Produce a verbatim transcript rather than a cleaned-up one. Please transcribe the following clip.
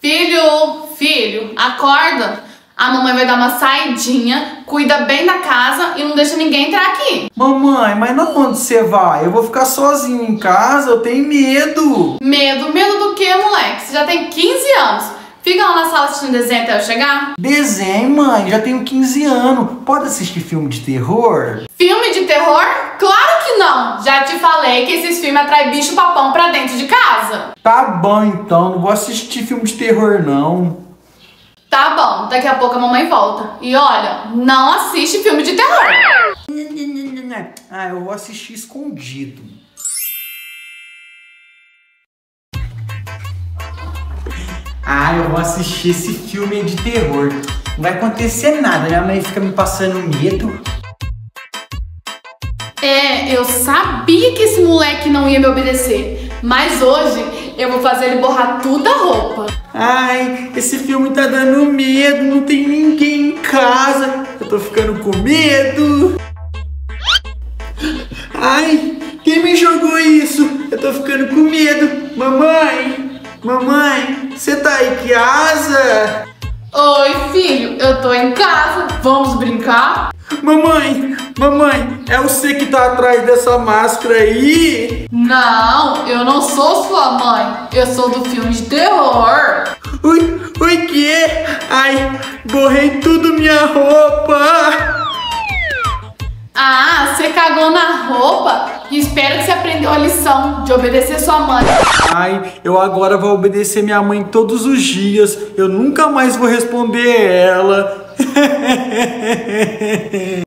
Filho, filho, acorda. A mamãe vai dar uma saidinha, cuida bem da casa e não deixa ninguém entrar aqui. Mamãe, mas não onde você vai? Eu vou ficar sozinho em casa, eu tenho medo. Medo? Medo do quê, moleque? Você já tem quinze anos. Fica lá na sala assistindo desenho até eu chegar. Desenho, mãe, já tenho quinze anos. Pode assistir filme de terror? Filme de terror? Claro que não! Já te falei que esses filmes atraem bicho papão pra dentro de casa. Tá bom então, não vou assistir filme de terror não. Tá bom, daqui a pouco a mamãe volta. E olha, não assiste filme de terror. Ah, eu vou assistir escondido. Ah, eu vou assistir esse filme de terror. Não vai acontecer nada, minha mãe fica me passando medo. É, eu sabia que esse moleque não ia me obedecer. Mas hoje eu vou fazer ele borrar tudo a roupa. Ai, esse filme tá dando medo, não tem ninguém em casa. Eu tô ficando com medo. Ai, quem me jogou isso? Eu tô ficando com medo. Mamãe, mamãe, você tá em casa? Oi, filho, eu tô em casa. Vamos brincar? Mamãe, mamãe, é você que tá atrás dessa máscara aí? Não, eu não sou sua mãe. Eu sou do filme de terror. Ui, ui, que? Ai, borrei tudo minha roupa. Ah, você cagou na roupa? Espero que você aprendeu a lição de obedecer sua mãe. Ai, eu agora vou obedecer minha mãe todos os dias. Eu nunca mais vou responder ela.